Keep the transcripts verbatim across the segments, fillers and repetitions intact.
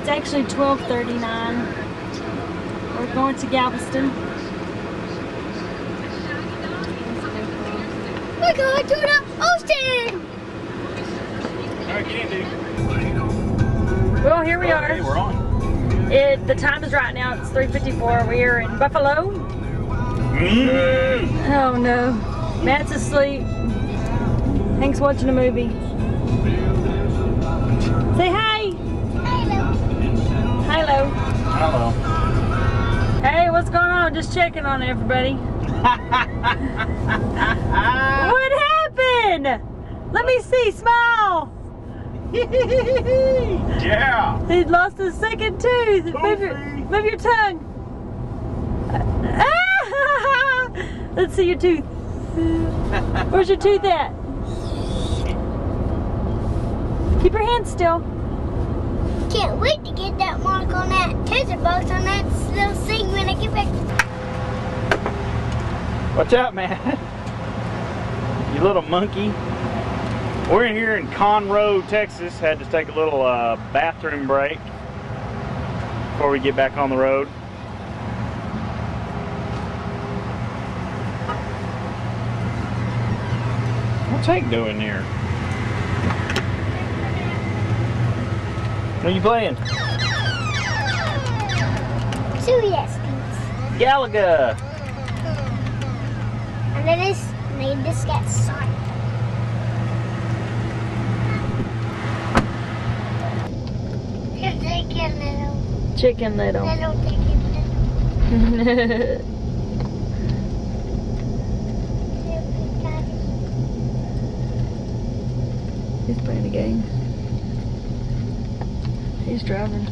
It's actually twelve thirty-nine. We're going to Galveston. We're going to the ocean! Alright, get in, dude. Well, here we are. Okay, we're on. It, the time is right now, it's three fifty-four. We are in Buffalo. Mm. Oh no. Matt's asleep. Hank's watching a movie. Say hi! Hello. Hello. Hello. Hey, what's going on? Just checking on everybody. What happened? Let me see, smile! Yeah! He lost his second tooth. Move your, move your tongue. Let's see your tooth. Where's your tooth at? Keep your hand still. Can't wait to get that mark on that taser box on that little thing when I get back. Watch out, man. You little monkey. We're in here in Conroe, Texas. Had to take a little uh, bathroom break before we get back on the road. What's Hank doing here? What are you playing? Two yes. Galaga. And then this, and then this gets started. Chicken little. Chicken little. Little chicken little. He's playing a game. He's driving.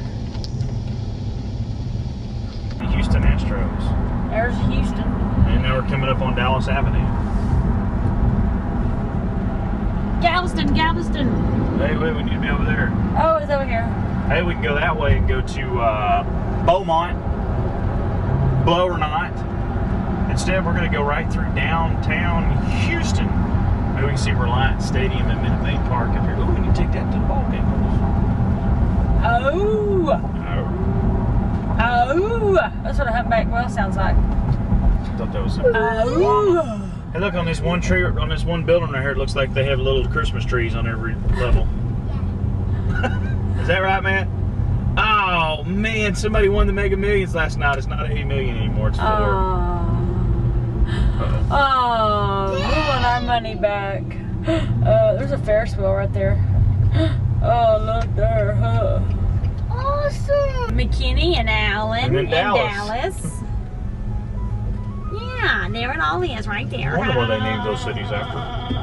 The Houston Astros. There's Houston. And now we're coming up on Dallas Avenue. Galveston, Galveston. Hey, wait, we need to be over there. Oh, it's over here. Hey, we can go that way and go to uh, Beaumont, Blow or Not. Instead, we're going to go right through downtown Houston. Maybe we can see Reliant Stadium and Minute Maid Park up here. Oh, we need to take that to the ball game. Oh! Oh. Oh! That's what a humpback well sounds like. I thought that was something. Oh! Hey, look, on this one tree, on this one building right here, it looks like they have little Christmas trees on every level. Is that right, man? Oh, man, somebody won the Mega Millions last night. It's not eighty million anymore, it's four. Oh, oh, we want our money back. Uh, there's a Ferris wheel right there. Oh, look there, huh? Awesome. McKinney and Allen And then in Dallas. Dallas. Yeah, there it all is right there. I wonder what they named those cities after.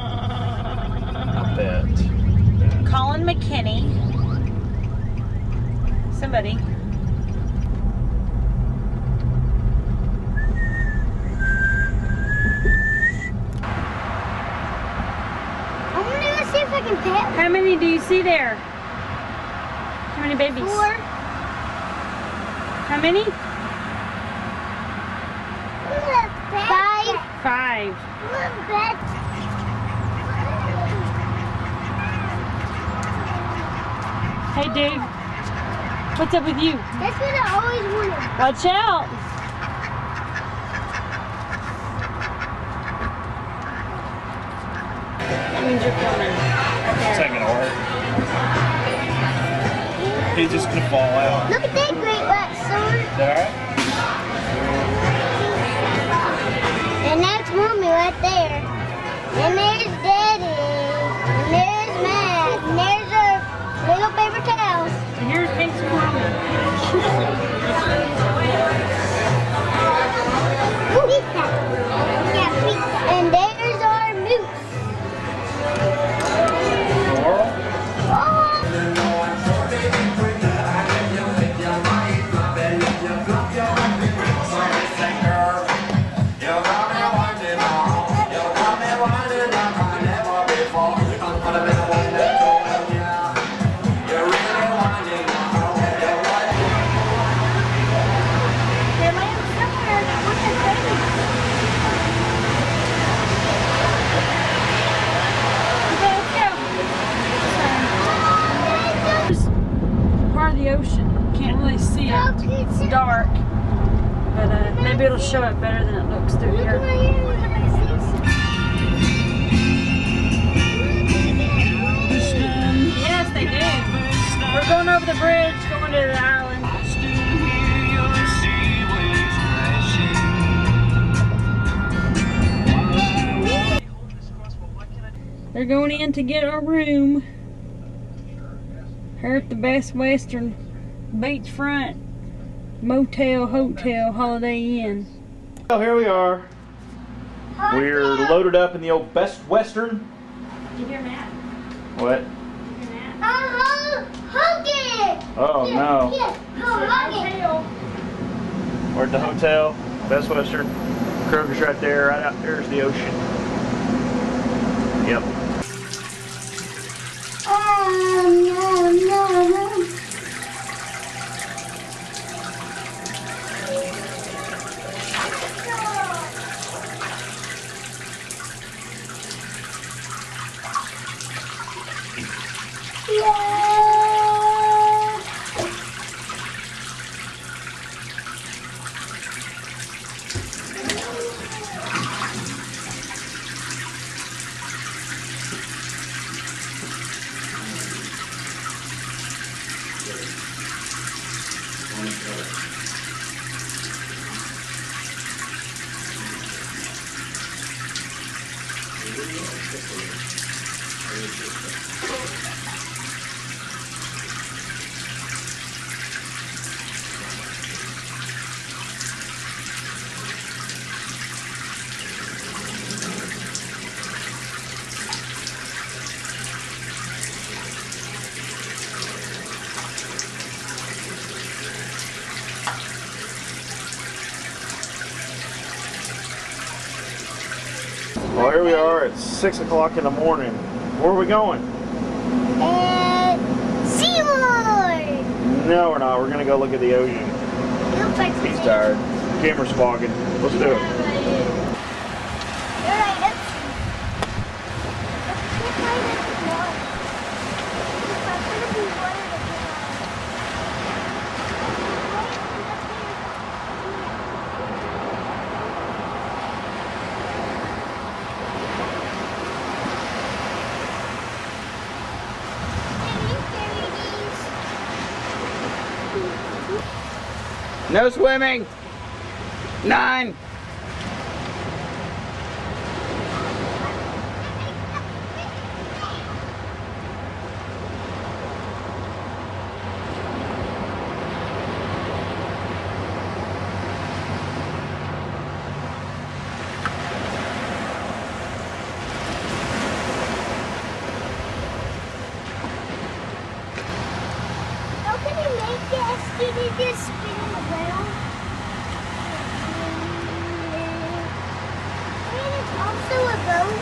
I bet. Colin McKinney. Somebody. I'm gonna go see if I can pet How many do you see there? How many babies? four. How many? Five. Five. Hey, Dave. What's up with you? That's what I always wanted. Watch out. That means you're coming. It's not gonna work. He's just gonna fall out. Look at that great white sword. Is that alright? And that's Mommy right there. And there's Daddy. And there's Matt. And there's our little paper towels. And here's Pink Squirrel. Pizza. Yeah, pizza. And there's our moose. Laurel? Oh. can't really see it. It's dark. But uh, maybe it'll show it better than it looks through here. Yes, they do. We're going over the bridge, going to the island. They're going in to get our room here at the Best Western Beachfront Motel Hotel Holiday Inn. Well, here we are. We're loaded up in the old Best Western. Did you hear Matt? What? Did you hear Matt? Oh, hug it! Oh no. Yes, oh, hug it! We're at the hotel, Best Western. Kroger's right there. Right out there's the ocean. Yep. Oh, no, no, no. Well, here we are at six o'clock in the morning. Where are we going? And SeaWorld! No, we're not. We're gonna go look at the ocean. He's tired. Camera's fogging. Let's do it. No swimming. Nine. How can you make this? Did you just spin around? And it's also a boat.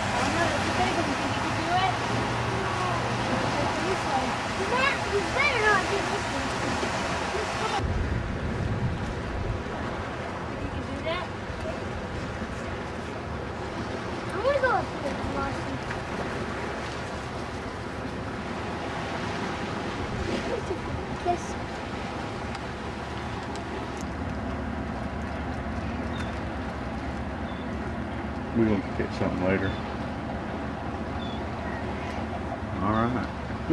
Matt, you better not do this one. You can do that? I'm gonna go up to the velocity. Yes. We're gonna get something later. All right.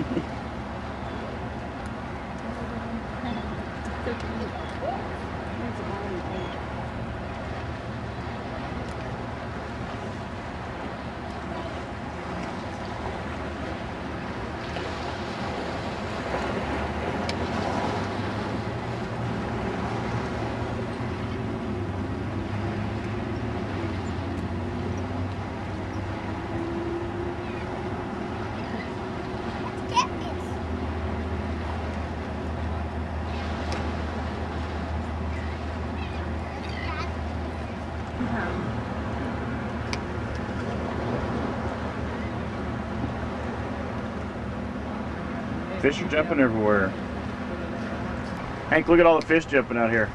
Fish are jumping everywhere. Hank, look at all the fish jumping out here.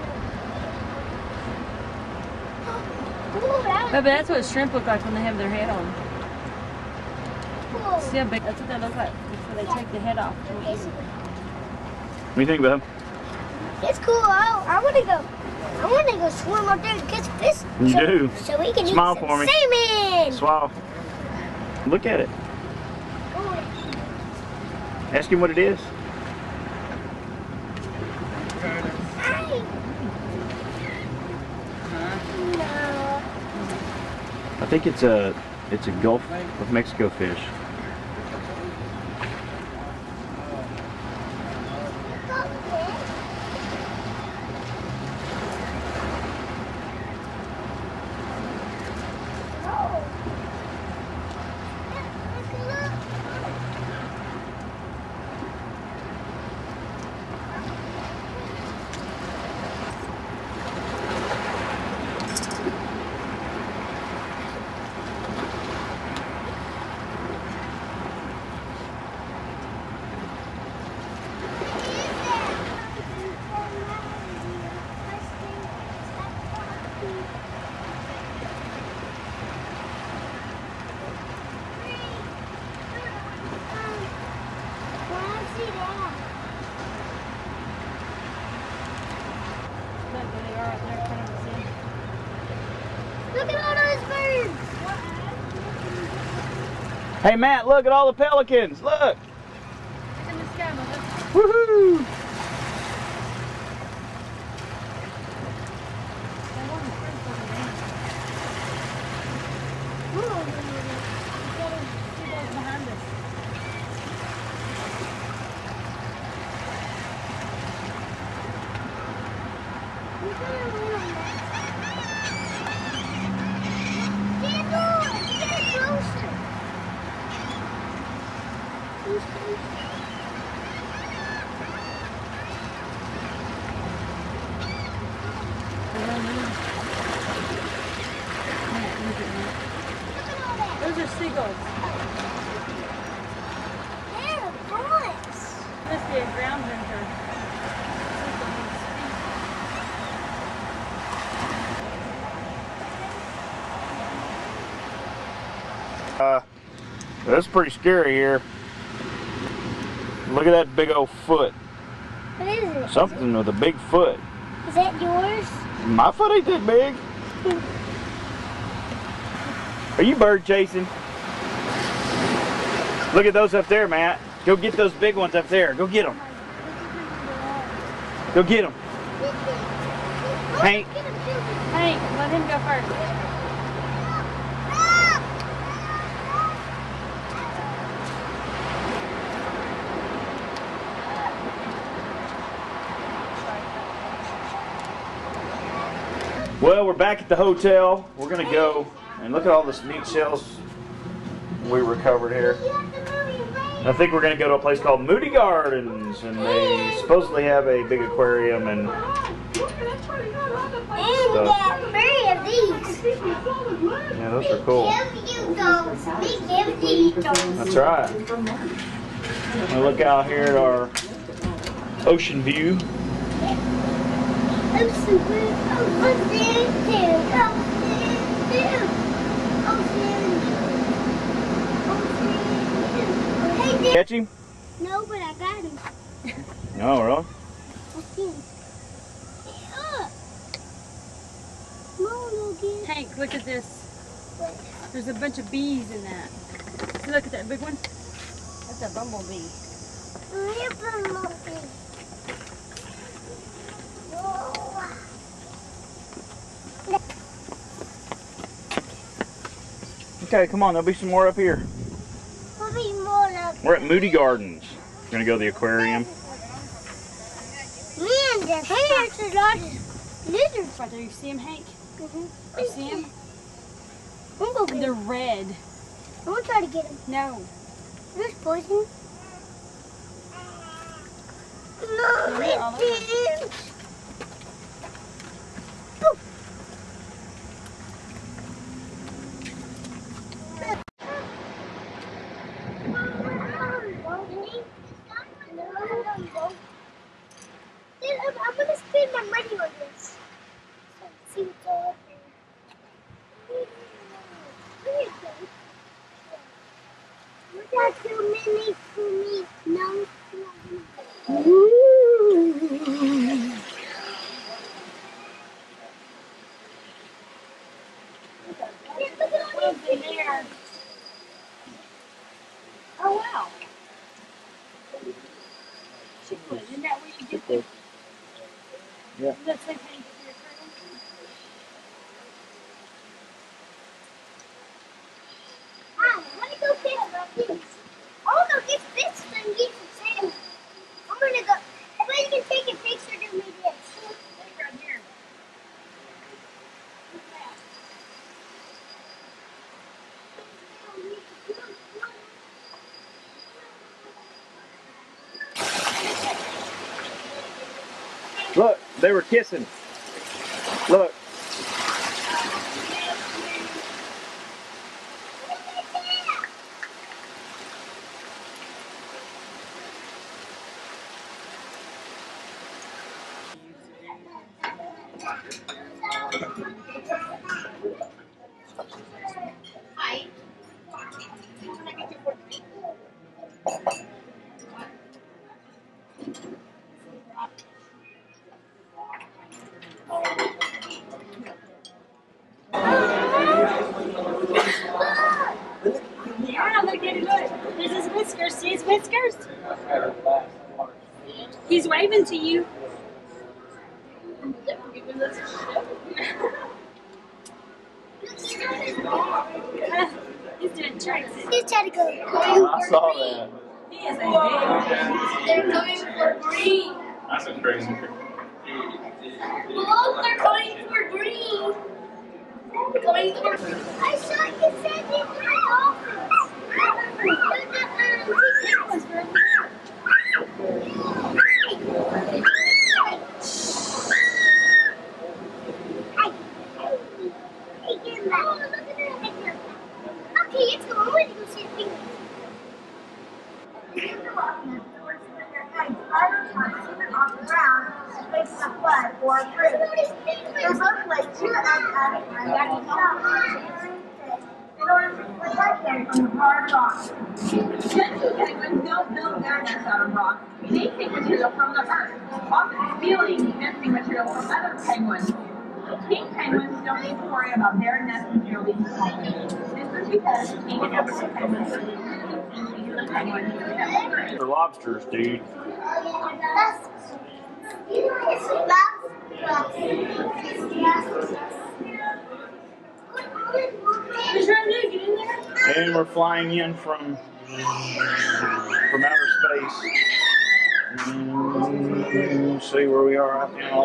But that's what shrimp look like when they have their head on. See how big? That's what they look like before they take the head off. What do you think, Bub? It's cool. I, I want to go. I want to go swim up there and catch fish. You so, do. So we can Smile eat some for me. salmon. Swallow. Look at it. Oh, Ask him what it is. hi. No. I think it's a it's a Gulf of Mexico fish. Look at all those birds. Hey Matt, look at all the pelicans. Look. Woohoo! Those are seagulls. They're bullets. Must be a ground hunter. Uh, that's pretty scary here. Look at that big old foot. What is it? Something with a big foot. Is that yours? My foot ain't that big. Are you bird chasing? Look at those up there, Matt. Go get those big ones up there. Go get them. Go get them. Hank. Hank, let him go first. Well, we're back at the hotel. We're gonna go and look at all this neat shells we recovered here. I think we're gonna go to a place called Moody Gardens, and they supposedly have a big aquarium and And we got three of these. yeah, those are cool. Give you those. We give you those. That's right. We look out here at our ocean view. I'm super. Oh, what's there too? Oh, there too. Oh, there. Oh, there. Hey, there. Catch him? No, but I got him. No, really? I see him. Hey, up. Come on, Logan. Hank, look at this. There's a bunch of bees in that. See, look at that big one. That's a bumblebee. Here, Logan. Okay, come on. There'll be some more up here. There'll be more up. We're at Moody Gardens. We're gonna go to the aquarium. Man, there's there's a lot of lizards. Right there, you see him, Hank? Mm-hmm. You see him? I'm gonna go get They're him. red. I'm gonna try to get him. No. There's poison. No, They're all over. it didn't. I'm gonna spend my money on this. So let's see what's all up there. There it goes. You got too many for me. No, no, no. Ooh. Yeah. That's the same thing for your turtle. I want to go get this. I want to go get this and get some salmon. I'm going to go. But you can take a picture to me this. Right here. Look, they were kissing. Look. Hi. Yeah, look at him. Look. There's his whiskers. See his whiskers? He's waving to you. He's doing tricks. He's trying to go. I saw that. He is a big. They're going for green. That's a crazy picture. Look, they're going for green. Going for I saw you said it in my office. That was for okay, let's go. I'm ready to go see the penguins. On the ground, makes a flood or a fruit. They're both like two eggs at a time. In order to protect them from the hard rock. Gentle penguins don't build their nests out of rock. They take material from the earth, often stealing nesting material from other penguins. King penguins don't need to worry about their nest material being stolen. This is because king and emperor penguins are the penguins. They're lobsters, dude. That's And we're flying in from from outer space. Mm, see where we are right now.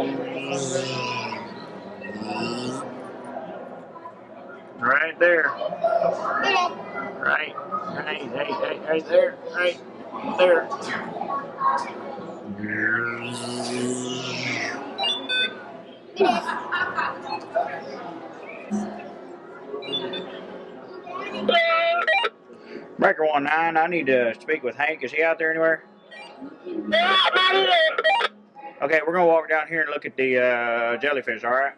Right there. Right, right, right, right, right there, right there. Breaker one nine, I need to speak with Hank. Is he out there anywhere? Okay, we're gonna walk down here and look at the uh, jellyfish, alright?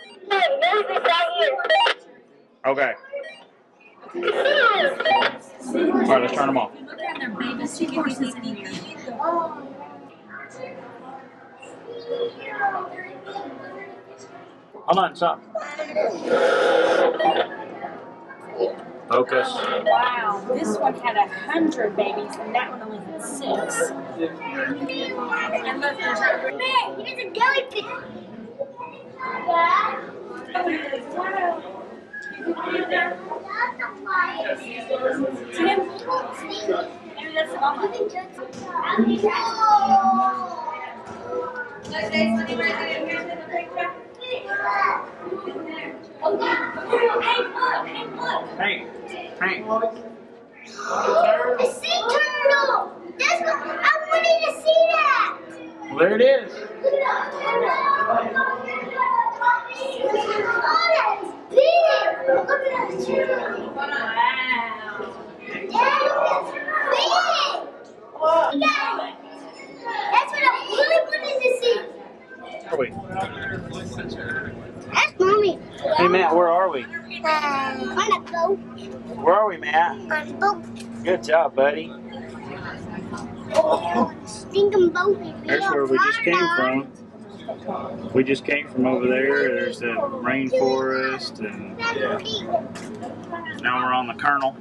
Okay. Alright, let's turn them off. Look at their babies. Two horses in here. Hold on, stop. Focus. Wow, this one had a hundred babies, and that one only had six. And look, there's a Man, here's a jellyfish. Tim, maybe that's the mama. Hey, Hank. A sea turtle. That's what I wanted to see that. Well, there it is. Oh, that's big. Look at that turtle. Wow. Yeah, look, it's big. Yeah. That's what I really wanted to see. Where are we? That's mommy. Hey, Matt, where are we? Uh, on a boat. Where are we, Matt? On a boat. Good job, buddy. Stinking boat. There's where we just came from. We just came from over there. There's the rainforest, and now we're on the Colonel.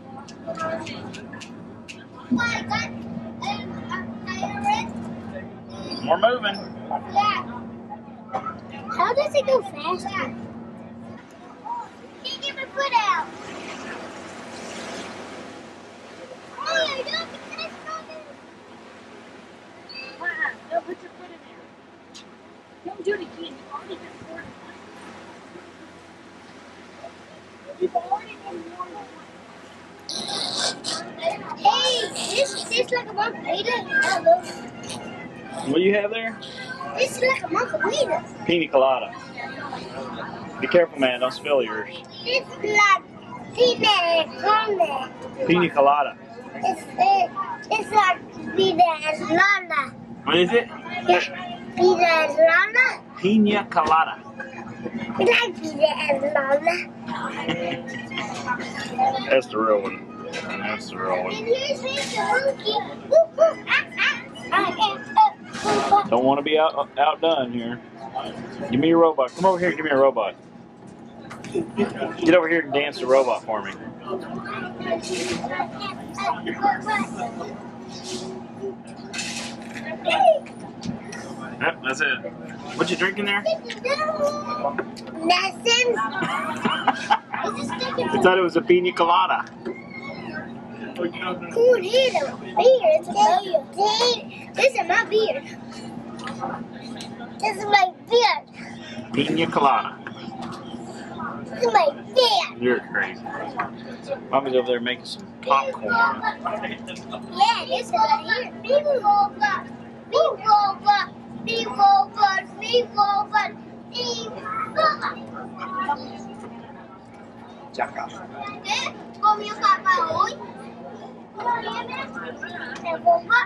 We're moving. Yeah. How does it go faster? Can't get my foot out. Oh, you're doing this on it. Uh-uh. No, put your foot in there. Don't do it again. You've already been four. You've already been more than one. Hey, this tastes like a margarita. Hello. What do you have there? This is like a margarita. Pina colada. Be careful, man. Don't spill yours. It's like pina colada. Pina colada. It's, it, it's like pina colada. What is it? Yeah, pina colada. Pina colada. It's like pina colada. That's the real one. That's the real And one. here's the monkey. Woo, woo, ah, ah. I am up. Don't want to be out outdone here. Give me your robot. Come over here and give me a robot. Get over here and dance the robot for me. Yep, that's it. What you drinking there? Nothing. I thought it was a pina colada. Cool here, beer. It's a beer. This is my beard. This is my beard. Pina colada. This is my beard. You're crazy. Mommy's over there making some popcorn. Yeah, this is right here. Beep over. Beep over. Beep over. Beep over. Beep over. Chaka. Eh? Come your papa hoy. Em không bắt.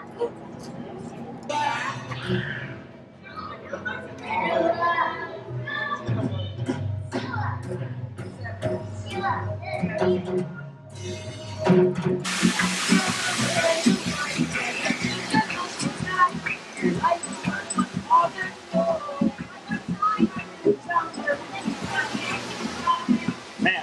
Man.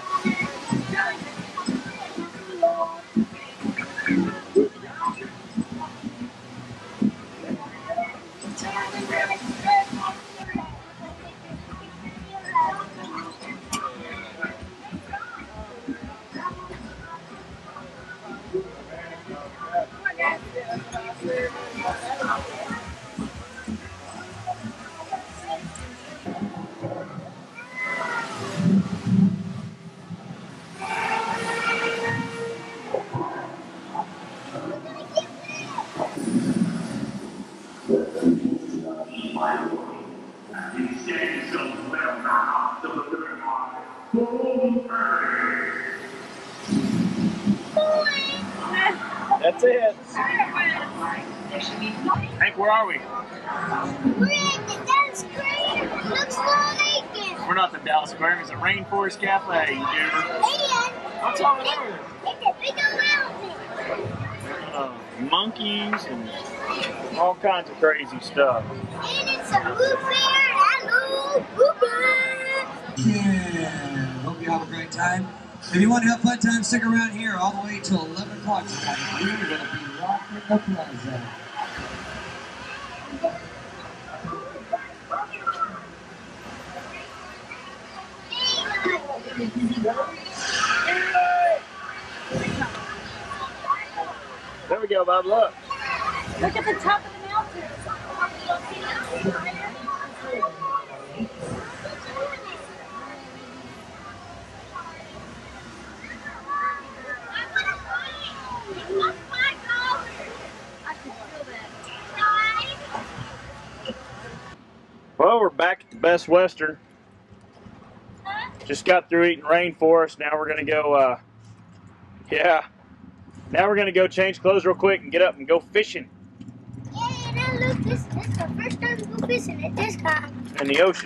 That's it. Hank, where are we? We're at the Dallas Square. Looks like it. We're not the Dallas Square. It's a Rainforest Cafe, you dude. And What's over there? it's a big old mountain. Uh, monkeys and all kinds of crazy stuff. And it's a blue bear. Hello, blue bear. Yeah, hope you have a great time. If you want to have fun time, stick around here all the way till eleven o'clock tonight. We're going to be rocking the plaza. There we go, Bob. Look. Look at the top of the mountain. Well, we're back at the Best Western. Just got through eating Rainforest. Now we're gonna go. Uh, yeah. Now we're gonna go change clothes real quick and get up and go fishing Yeah, now look, this, this is the first time we go fishing at this time. in the ocean.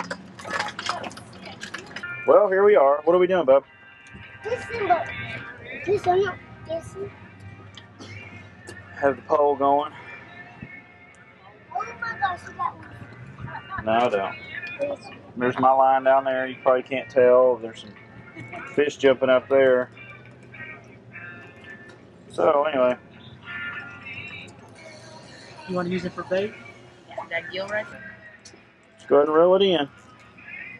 Well, here we are. What are we doing, Bub? Listen, but this I'm not guessing. Have the pole going. Oh my gosh, you got one. No, I don't. Please. There's my line down there. You probably can't tell. There's some fish jumping up there. So anyway, You want to use it for bait? Yeah, that gill right there. let's go ahead and reel it in.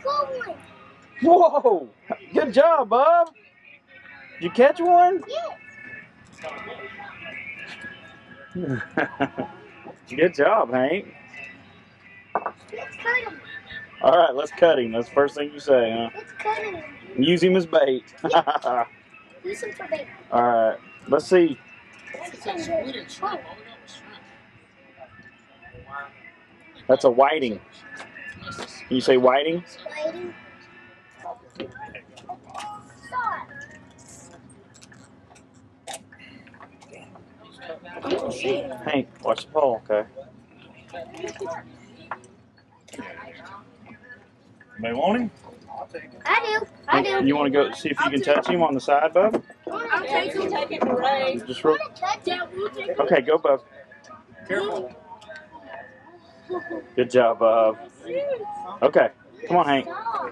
caught one. Whoa! Good job, Bob. Did you catch one? Yes. Good job, Hank. Let's cut him. All right, let's cut him. That's the first thing you say, huh? Let's cut him. Use him as bait. Use him for bait. All right, let's see. That's a whiting. Can you say whiting? Whiting. Hank, watch the pole, okay? Anybody want him? I do. I do. You want to go see if you can touch him on the side, Bub? I'll take him. Take it for Ray. Just real. Okay, go, Bub. Careful. Good job, Bub. Okay, come on, Hank.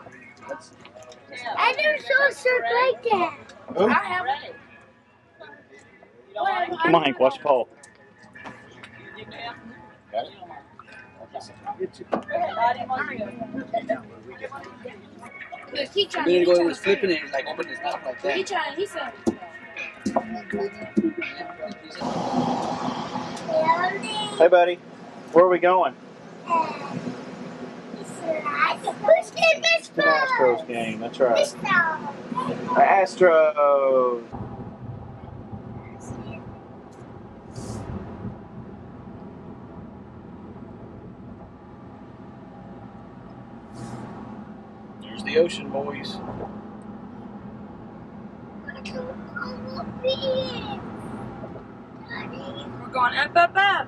I never saw a surf like that. Oh. I have. Come on, Hank, watch the pole. He tried. A minute ago he was flipping it, he was like opening his mouth like that. He tried. He said. Hey, buddy. Where are we going? Who's game, Miss The Astros game, that's right. Miss The Astros. There's the ocean, boys. We're going up, up, up.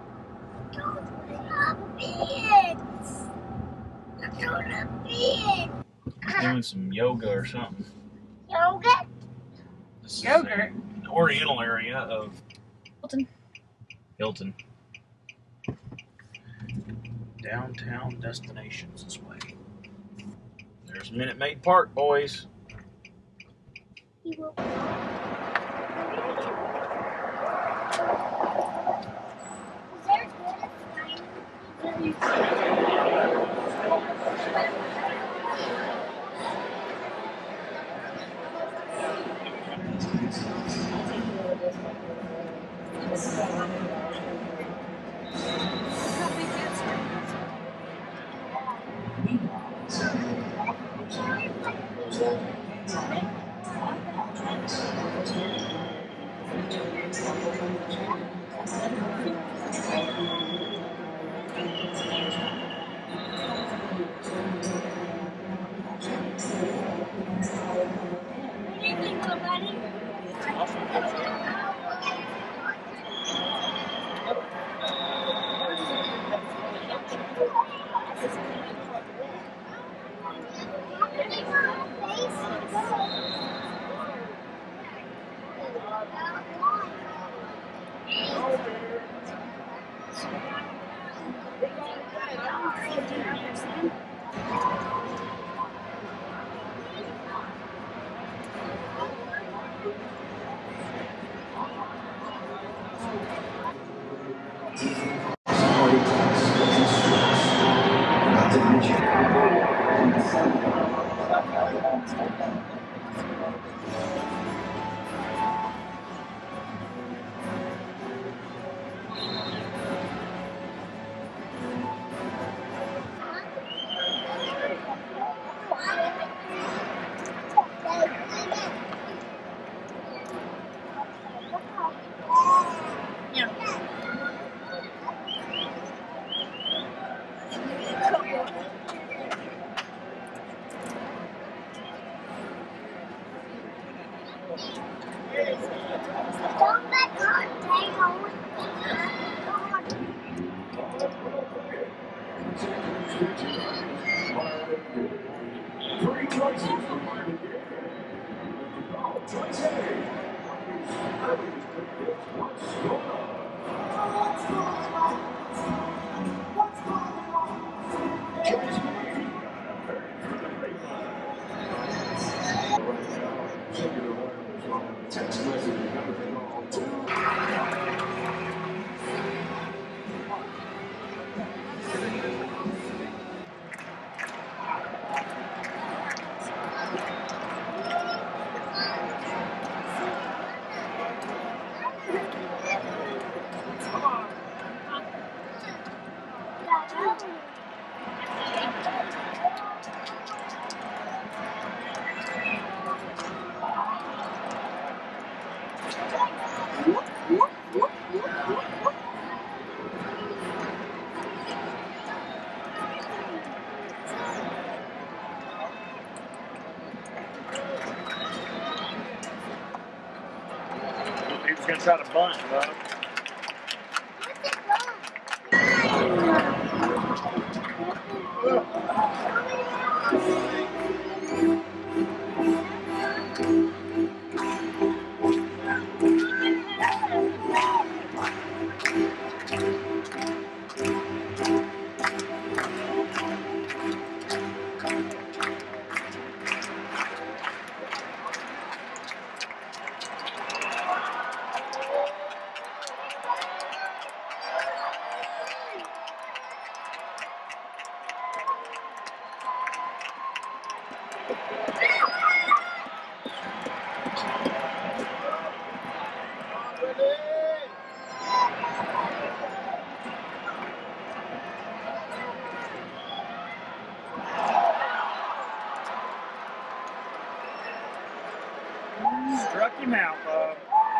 Doing some yoga or something. Yoga? This is Yogurt. the oriental area of Hilton. Hilton. Downtown destinations this way. There's Minute Maid Park, boys. He will. Don't let God take on. He's gonna try to bunt, bud. Struck him out, bud.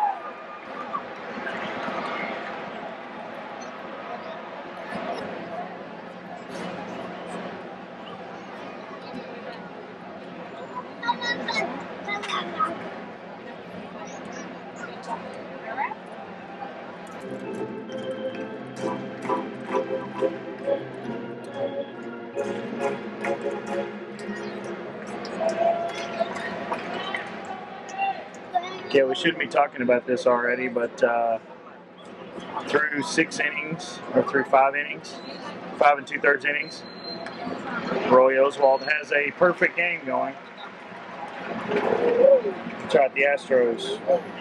Yeah, we shouldn't be talking about this already, but uh, through six innings, or through five innings, five and two-thirds innings, Roy Oswalt has a perfect game going. That's right, the Astros.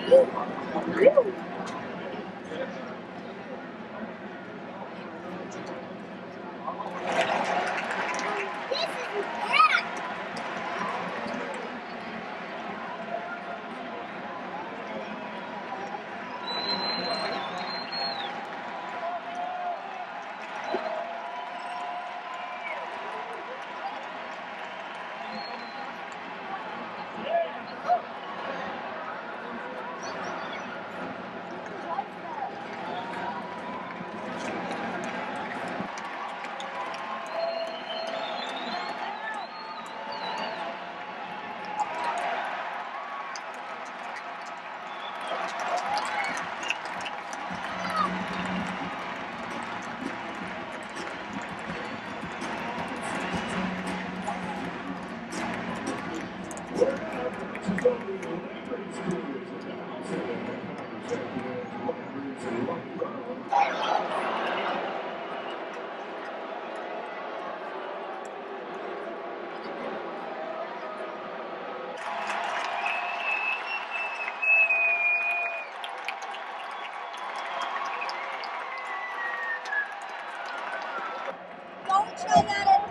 Don't try that at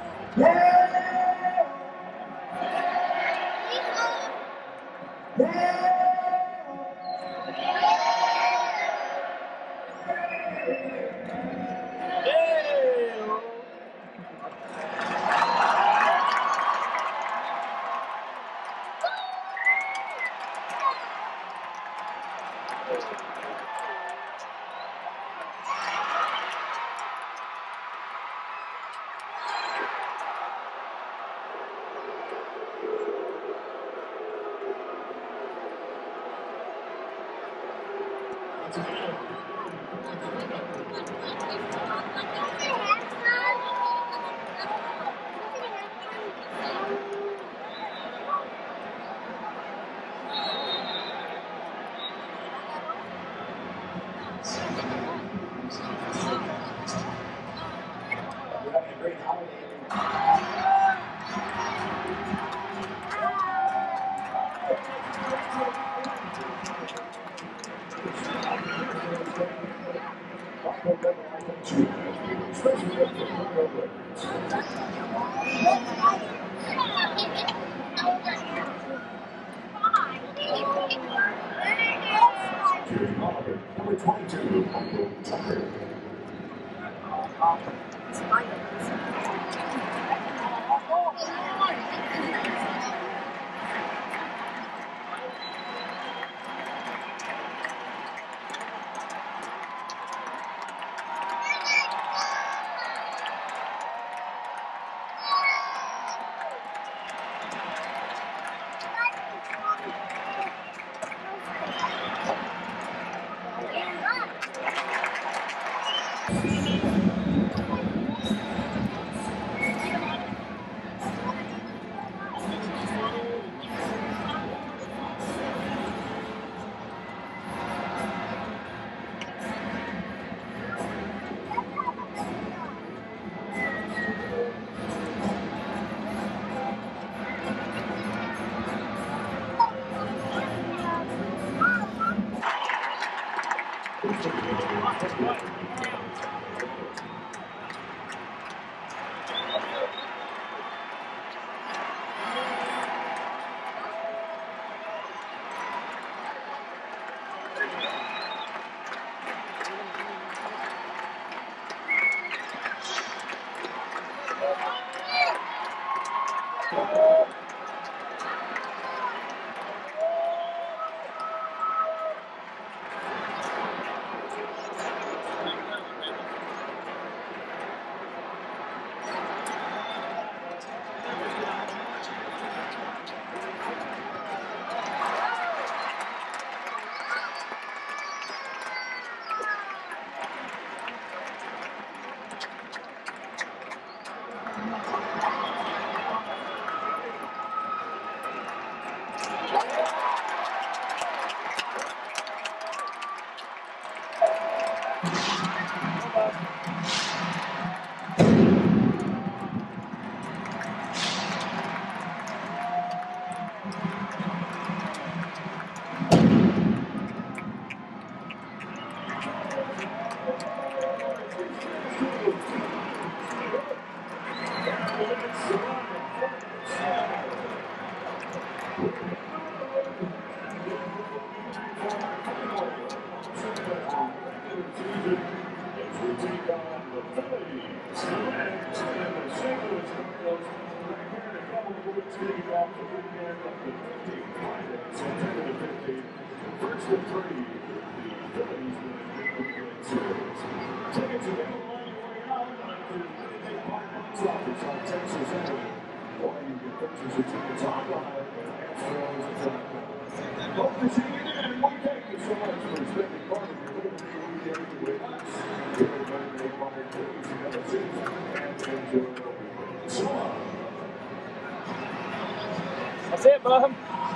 That's it, bub.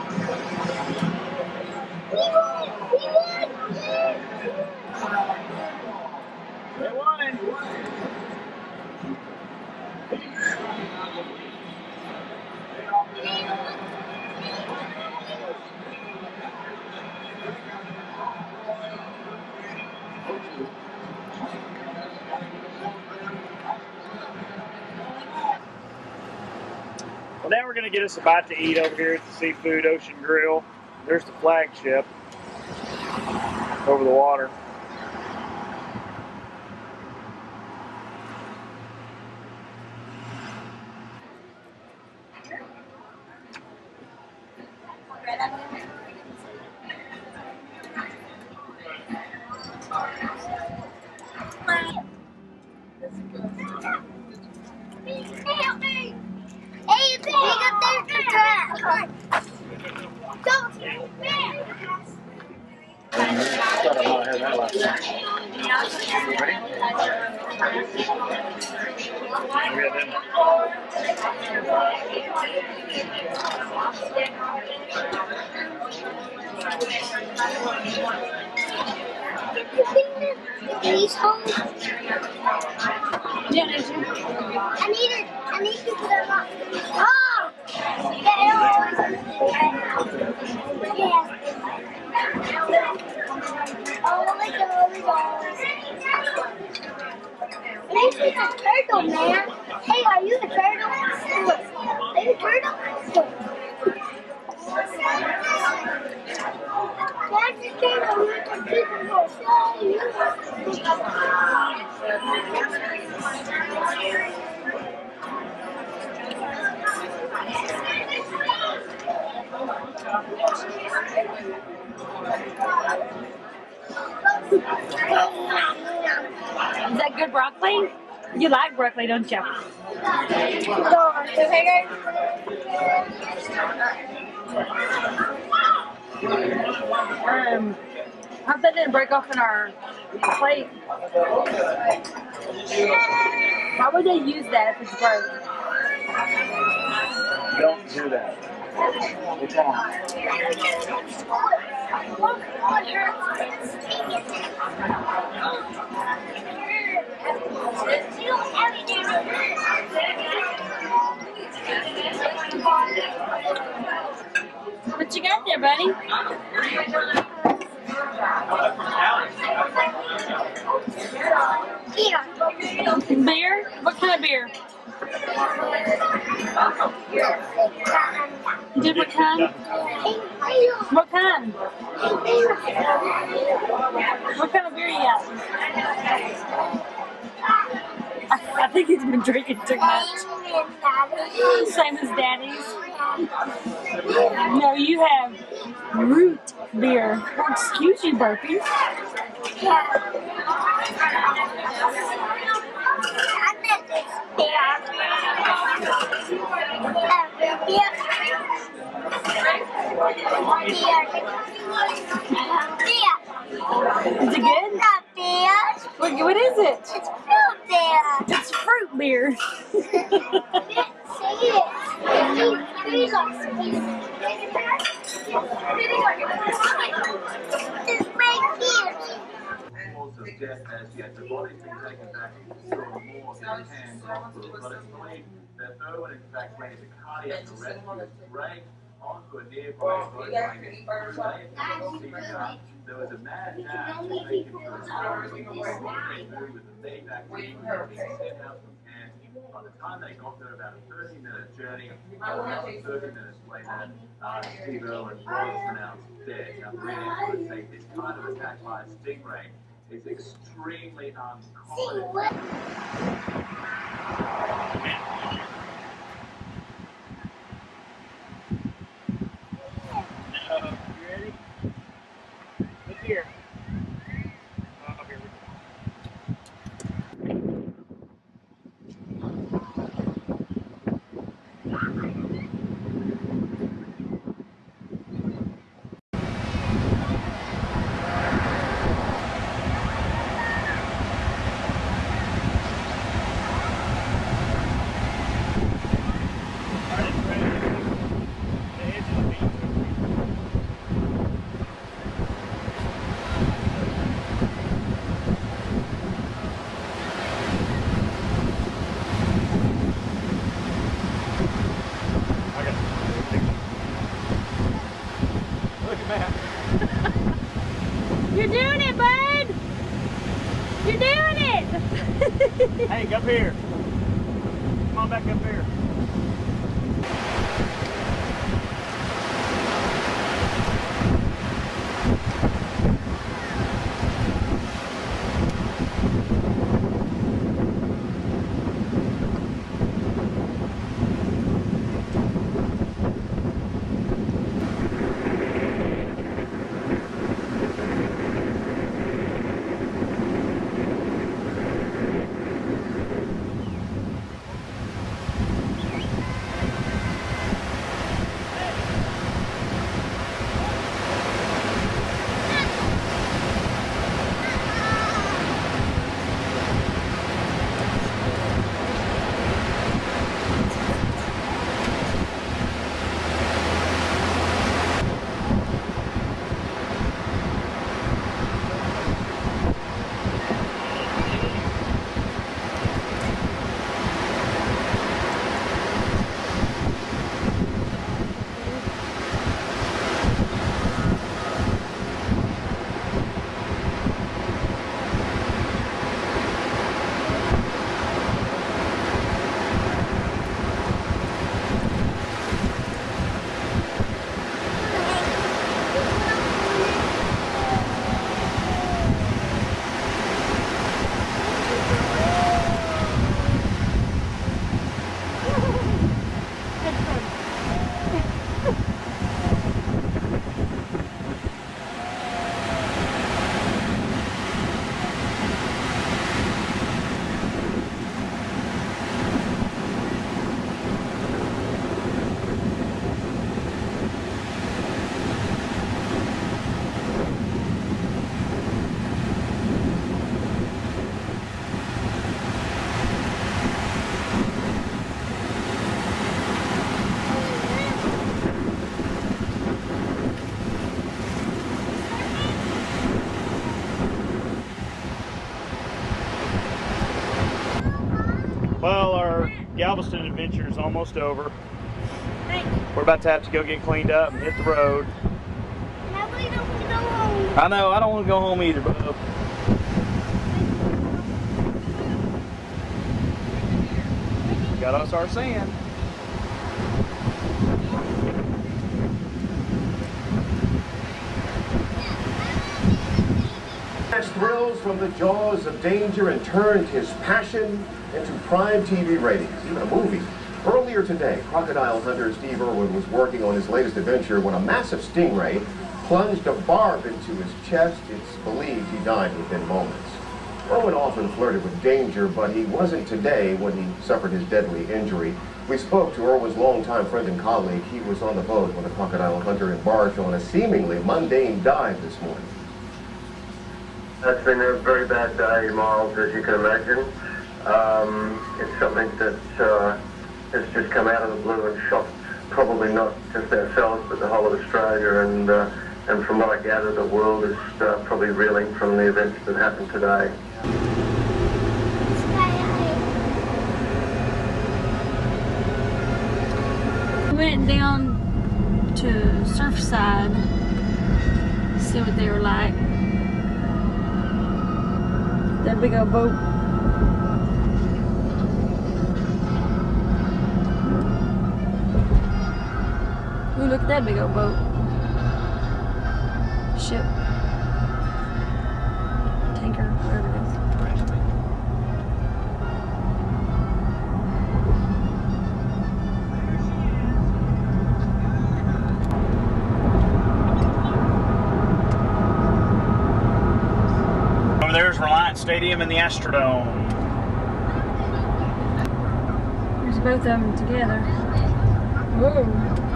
They won. Well, now we're going to get us a bite to eat over here at the Seafood Ocean Grill. There's the flagship over the water. Help me! Hey, pick up their trash! Don't take me! I thought I might have that last time. Ready? We got them. Please hold. Yeah, I need it. I need to put them up. Oh! Yeah. Oh my God, my God. Nice with a turtle, man. Hey, are you a turtle? Are you a turtle? That's the turtle with the people Is that good broccoli? You like broccoli, don't you? Um, hope that didn't break off in our plate. Why would they use that if it's broke? Don't do that. What's wrong? What you got there, buddy? Beer. Beer? What kind of beer? Different kind? What kind? What kind of beer you got? I, I think he's been drinking too much. Same as Daddy's. No, you have root beer. Oh, excuse you, Burpee. Is it good? What, what is it? It's fruit beer. It's fruit beer. Also, death as yet, the body's been taken back to more than hands off, but it's believed that Irwin in fact made a cardiac arrest. He was dragged onto a nearby boat. There was a mad dash to take him to a hospital. He moved with a feedback team and being sent out from Cairns. By the time they got there, about a thirty minute journey, thirty minutes later, uh, Steve Irwin was pronounced dead. Now, the reason to take this kind of attack by a stingray is extremely uncommon. You ready? Look here. Oh, here we go. You're doing it, bud! You're doing it! Hank, up here. Come on back up here. Well, our Galveston adventure is almost over. We're about to have to go get cleaned up and hit the road. Now we don't go home. I know, I don't want to go home either, bub. Got us our sand. Thrills from the jaws of danger and turned his passion into prime T V ratings, even a movie. Earlier today, crocodile hunter Steve Irwin was working on his latest adventure when a massive stingray plunged a barb into his chest. It's believed he died within moments. Irwin often flirted with danger, but he wasn't today when he suffered his deadly injury. We spoke to Irwin's longtime friend and colleague. He was on the boat when the crocodile hunter embarked on a seemingly mundane dive this morning. It's been a very bad day, Miles, as you can imagine. Um, it's something that uh, has just come out of the blue and shocked probably not just ourselves, but the whole of Australia. And uh, and from what I gather, the world is uh, probably reeling from the events that happened today. We went down to Surfside to see what they were like. That big old boat. Ooh, look at that big old boat. Ship. Tanker, whatever it is. Over there's Reliance Stadium and the Astrodome. There's both of them together. Whoa.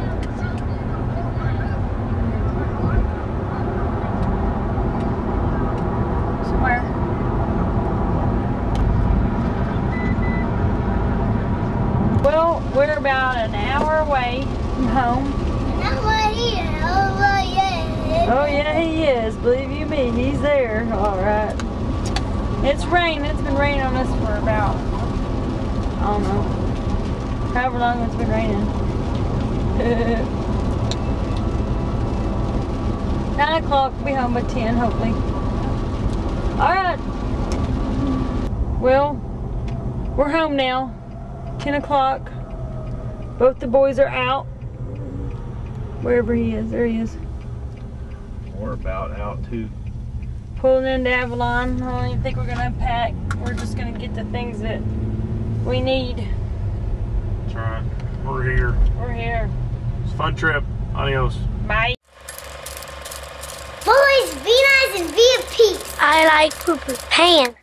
Somewhere. Well, we're about an hour away from home. Oh yeah, he is. Believe you me, he's there. All right. It's raining. It's been raining on us for about, I don't know, however long it's been raining. Nine o'clock. We'll be home by ten, hopefully. All right. Well, we're home now. Ten o'clock. Both the boys are out. Wherever he is, there he is. We're about out too. Pulling into Avalon. I don't even think we're gonna unpack. We're just gonna get the things that we need. That's right. We're here. We're here. It's a fun trip. Adios. Bye. Boys, be nice and be at peace. I like poopy pants.